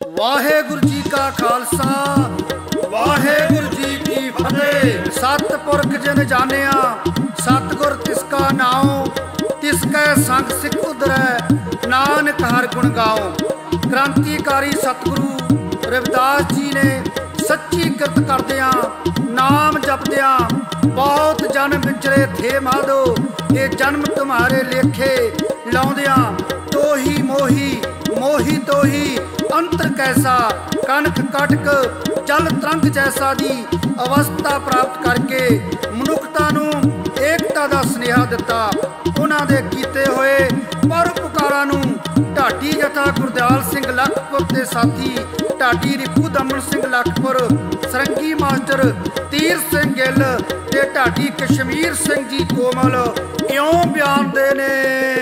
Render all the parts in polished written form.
वाहेगुरु जी का खालसा वाहेगुरु जी की फतेह। सतपुरख जिन जानिया सतगुर तिसका नाओ, तिसकै संग सिख उधरै नानक हर गुण गाओ। क्रांतिकारी सतगुरु रविदास जी ने सच्ची किरत करदियां नाम जपदियां बहुत जन्म विचरे थे माधो, ये जन्म तुम्हारे लेखे लाउंदियां तो ही मोही मोही तो ही अंतर कैसा, कनक कटक जल तरंग जैसा दी अवस्था प्राप्त करके मनुखता नूं एकता दा स्नेहा दिता। उन्हां दे कीते होए परोपकारां नूं ढाडी जथा गुरदयाल सिंह लखपुर ते साथी ढाडी रिपू दमन सिंह लखपुर, सरंगी मास्टर तीर सिंह गिल ते ढाडी कश्मीर सिंह जी कोमल इउं बयान दे ने।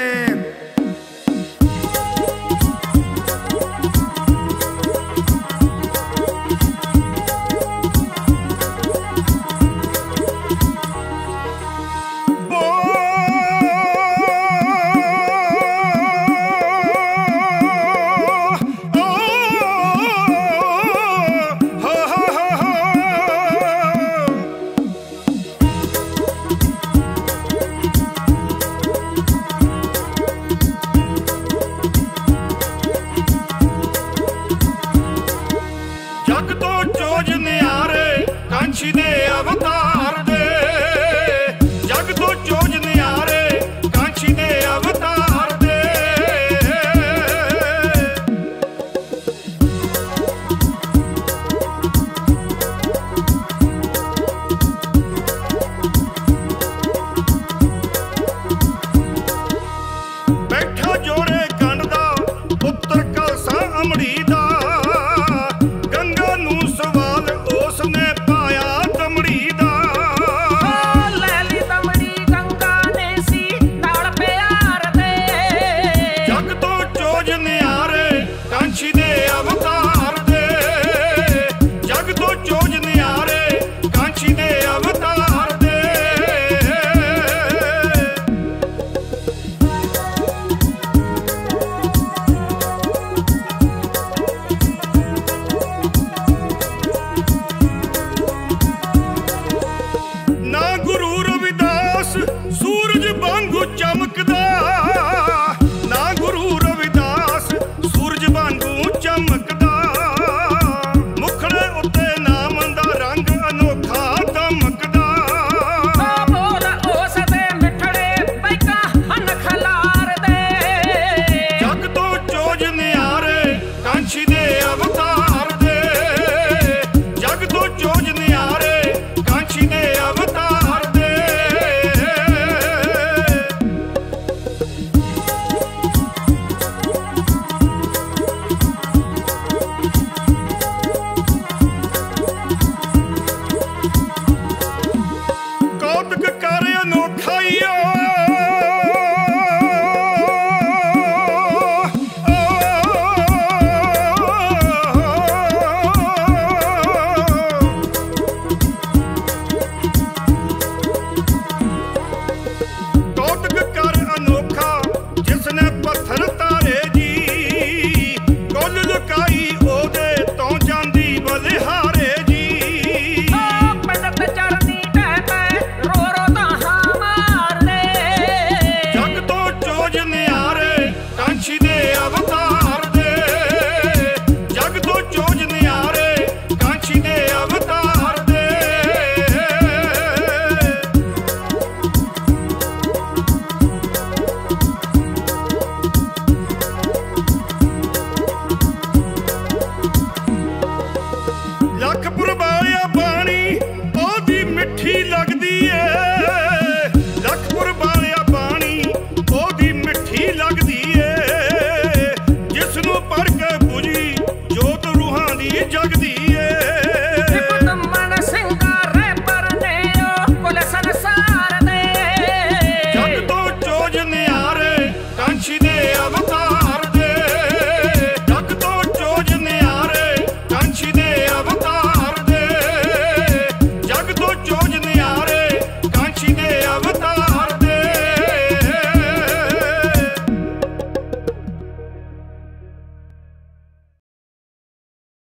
जग तो चोज नियारे कांछी दे अवतार दे, जग तो चोज नियारे कांछी दे अवतार दे। बैठा जोड़े कंड दा पुत्र कलसा अमड़ी दा, सूरज वांगू चमकदा ना गुरु रविदास, सूरज वांगू चमकदा। मुखड़े उत्ते नाम दा रंग अनोखा दमकदा। बोल उस दे मिठड़े बैका हन खलार दे, जग तो चोज नियारे कांछी दे अवतार दे, जग तो चोज नियारे कांछी दे अवतार दे। लखपुर वालिया बाणी ओदी मिठी लगदी है, लखपुर वालिया बाणी ओदी मिठी लगदी है। जिसनू पढ़ के बुझी जोत रूहां दी जग